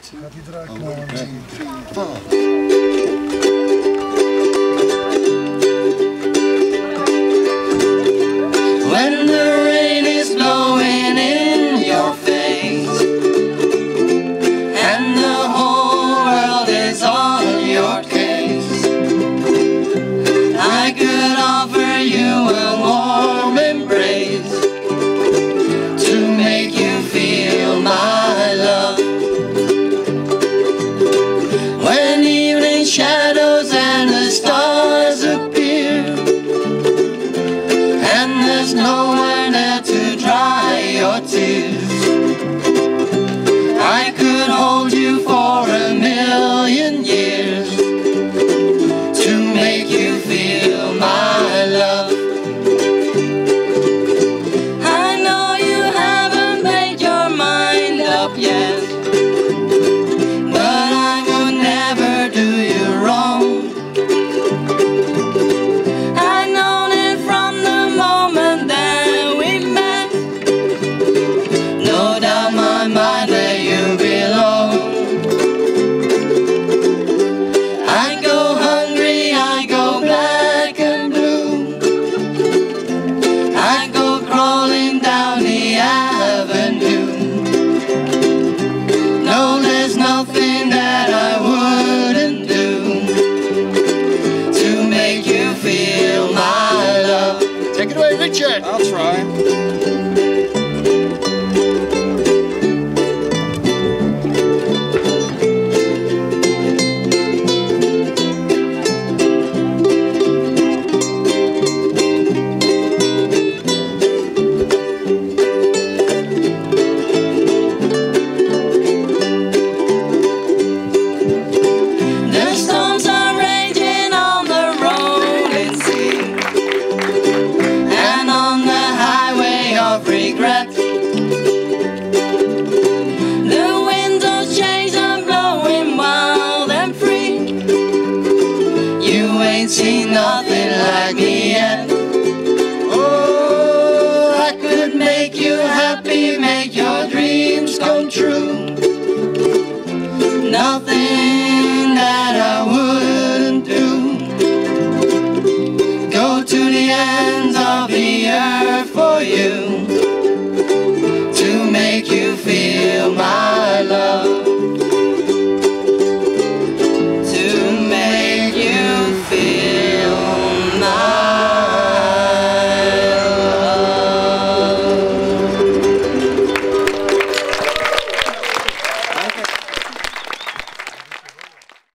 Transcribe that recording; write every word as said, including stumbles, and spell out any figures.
Gaat hij eruit knallen? One, two, three, four. When the rain is blowing in your face and the whole world is on your case, I could offer you a warm embrace to make you feel my love. When evening shadows and the stars appear and there's nowhere there to dry your tears, I could hold you for a million years to make you feel my love. I know you haven't made your mind up yet, but I would never do you wrong. I known it from the moment that we met. No doubt my mind where you belong. I go hungry, I go black and blue, I go crawling down the avenue. No, there's nothing that I wouldn't do to make you feel my love. Take it away, Richard. I'll try. The storms are raging on the rolling sea and on the highway of regret. The winds of change are blowing wild and free. You ain't seen nothing like me yet. Oh, I could make you happy, make your dreams come true. Nothing that I wouldn't do. Go to the ends of the earth for you to make you feel my